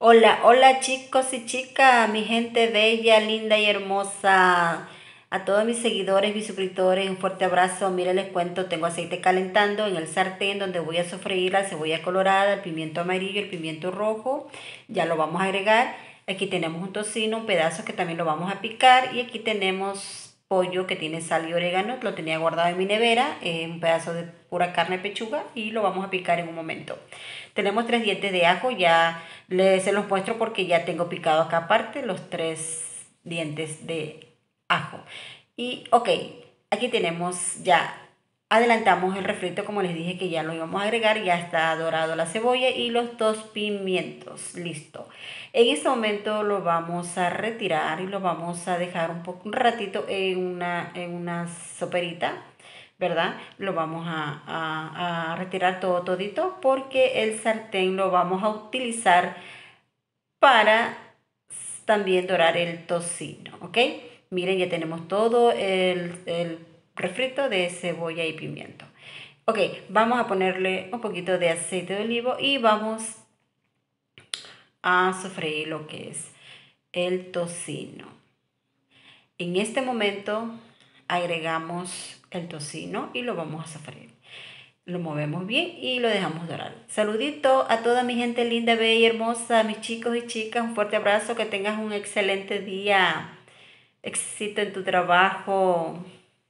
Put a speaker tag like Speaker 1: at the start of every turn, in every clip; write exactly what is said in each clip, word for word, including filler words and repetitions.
Speaker 1: Hola, hola chicos y chicas, mi gente bella, linda y hermosa. A todos mis seguidores, mis suscriptores, un fuerte abrazo. Miren, les cuento, tengo aceite calentando en el sartén donde voy a sofreír la cebolla colorada, el pimiento amarillo, el pimiento rojo. Ya lo vamos a agregar. Aquí tenemos un tocino, un pedazo que también lo vamos a picar. Y aquí tenemos pollo que tiene sal y orégano, lo tenía guardado en mi nevera, eh, un pedazo de pura carne pechuga y lo vamos a picar en un momento. Tenemos tres dientes de ajo, ya les se los muestro porque ya tengo picado acá aparte los tres dientes de ajo. Y ok, aquí tenemos ya, adelantamos el refrito como les dije que ya lo íbamos a agregar, ya está dorado la cebolla y los dos pimientos, listo. En este momento lo vamos a retirar y lo vamos a dejar un poco, un ratito en una, en una soperita, ¿verdad? Lo vamos a, a, a retirar todo todito porque el sartén lo vamos a utilizar para también dorar el tocino, ¿ok? Miren, ya tenemos todo el, el refrito de cebolla y pimiento. Ok, vamos a ponerle un poquito de aceite de olivo y vamos a sofreír lo que es el tocino. En este momento agregamos el tocino y lo vamos a sofreír. Lo movemos bien y lo dejamos dorar. Saludito a toda mi gente linda, bella y hermosa, mis chicos y chicas. Un fuerte abrazo, que tengas un excelente día. Éxito en tu trabajo.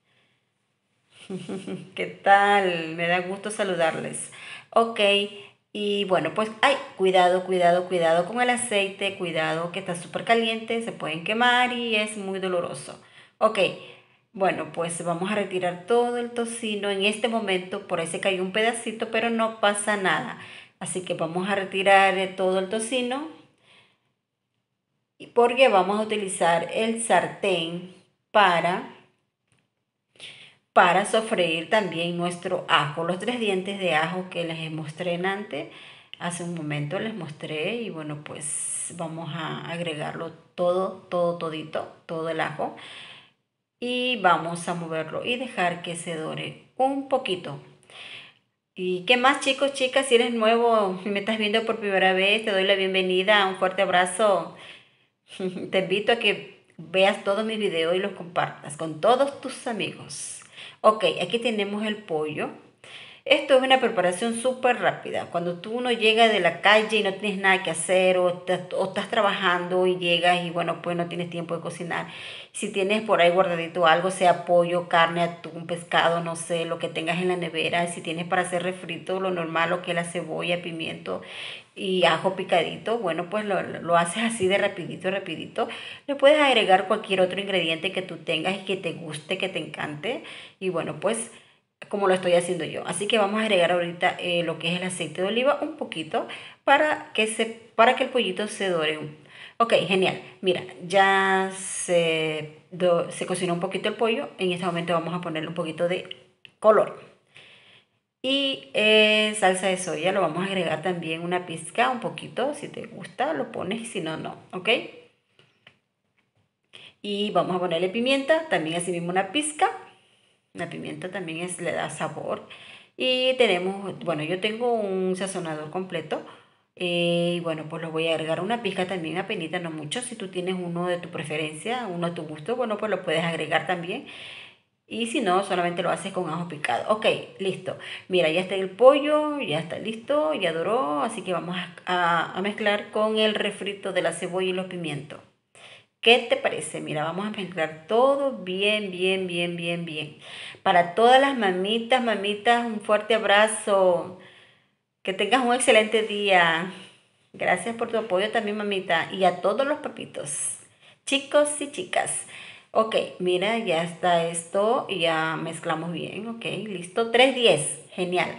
Speaker 1: ¿Qué tal? Me da gusto saludarles. Ok, y bueno, pues, ay, cuidado, cuidado, cuidado con el aceite, cuidado que está súper caliente, se pueden quemar y es muy doloroso. Ok, bueno, pues vamos a retirar todo el tocino en este momento, por ahí se cayó un pedacito, pero no pasa nada. Así que vamos a retirar eh, todo el tocino porque vamos a utilizar el sartén para para sofreír también nuestro ajo, los tres dientes de ajo que les mostré antes, hace un momento les mostré y bueno, pues vamos a agregarlo todo, todo, todito, todo el ajo y vamos a moverlo y dejar que se dore un poquito. ¿Y qué más, chicos, chicas? Si eres nuevo y me estás viendo por primera vez, te doy la bienvenida, un fuerte abrazo. Te invito a que veas todos mis videos y los compartas con todos tus amigos. Ok, aquí tenemos el pollo. Esto es una preparación súper rápida. Cuando tú uno llega de la calle y no tienes nada que hacer o, te- o estás trabajando y llegas y bueno, pues no tienes tiempo de cocinar. Si tienes por ahí guardadito algo, sea pollo, carne, atún, pescado, no sé, lo que tengas en la nevera. Si tienes para hacer refrito, lo normal, lo que es la cebolla, pimiento y ajo picadito, bueno, pues lo, lo haces así de rapidito, rapidito. Le puedes agregar cualquier otro ingrediente que tú tengas y que te guste, que te encante. Y bueno, pues como lo estoy haciendo yo. Así que vamos a agregar ahorita eh, lo que es el aceite de oliva, un poquito, para que, se, para que el pollito se dore. Ok, genial. Mira, ya se, do, se cocinó un poquito el pollo. En este momento vamos a ponerle un poquito de color. Y eh, salsa de soya, lo vamos a agregar también una pizca, un poquito. Si te gusta, lo pones y si no, no. ¿Ok? Y vamos a ponerle pimienta, también así mismo una pizca. La pimienta también es, le da sabor. Y tenemos, bueno, yo tengo un sazonador completo. eh, Y bueno, pues lo voy a agregar una pizca también, apenita, no mucho. Si tú tienes uno de tu preferencia, uno de tu gusto, bueno, pues lo puedes agregar también. Y si no, solamente lo haces con ajo picado. Ok, listo. Mira, ya está el pollo, ya está listo, ya doró. Así que vamos a, a- a mezclar con el refrito de la cebolla y los pimientos. ¿Qué te parece? Mira, vamos a mezclar todo bien, bien, bien, bien, bien. Para todas las mamitas, mamitas, un fuerte abrazo. Que tengas un excelente día. Gracias por tu apoyo también, mamita. Y a todos los papitos, chicos y chicas. Ok, mira, ya está esto. Ya mezclamos bien. Ok, listo. Tres diez. Genial.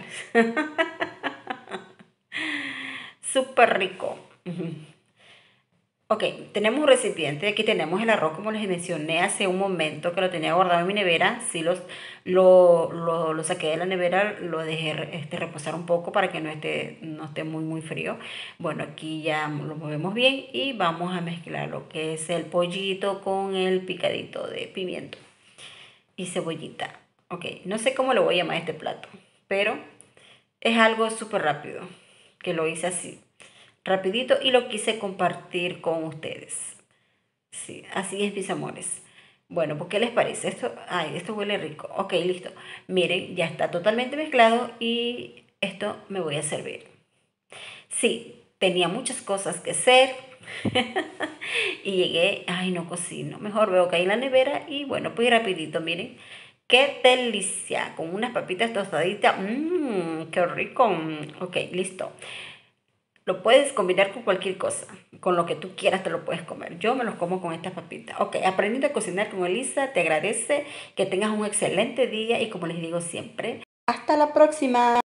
Speaker 1: Súper rico. Ujú. Ok, tenemos un recipiente, aquí tenemos el arroz como les mencioné hace un momento que lo tenía guardado en mi nevera, sí los, lo, lo, lo saqué de la nevera, lo dejé este, reposar un poco para que no esté, no esté muy muy frío. Bueno, aquí ya lo movemos bien y vamos a mezclar lo que es el pollito con el picadito de pimiento y cebollita. Ok, no sé cómo lo voy a llamar a este plato, pero es algo súper rápido, que lo hice así. rapidito y lo quise compartir con ustedes. Sí, así es, mis amores. Bueno, pues ¿qué les parece? Esto, ay, esto huele rico. Ok, listo. Miren, ya está totalmente mezclado y esto me voy a servir. Sí, tenía muchas cosas que hacer y llegué, ay, no cocino. Mejor veo que hay en la nevera y bueno, pues rapidito, miren. Qué delicia, con unas papitas tostaditas. Mmm, qué rico. Ok, listo. Lo puedes combinar con cualquier cosa, con lo que tú quieras te lo puedes comer. Yo me los como con estas papitas. Ok, aprendiendo a cocinar con Elisa, te agradece que tengas un excelente día y como les digo siempre, hasta la próxima.